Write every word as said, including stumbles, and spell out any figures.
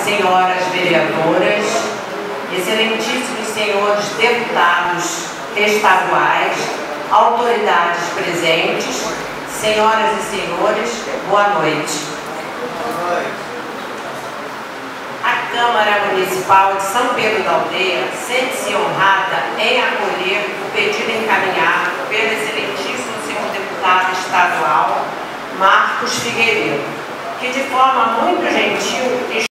senhoras vereadoras, excelentíssimos senhores deputados estaduais, autoridades presentes, senhoras e senhores, boa noite. A Câmara Municipal de São Pedro da Aldeia sente-se honrada em acolher o pedido encaminhado pelo excelentíssimo senhor deputado estadual Marcos Figueiredo, que de forma muito gentil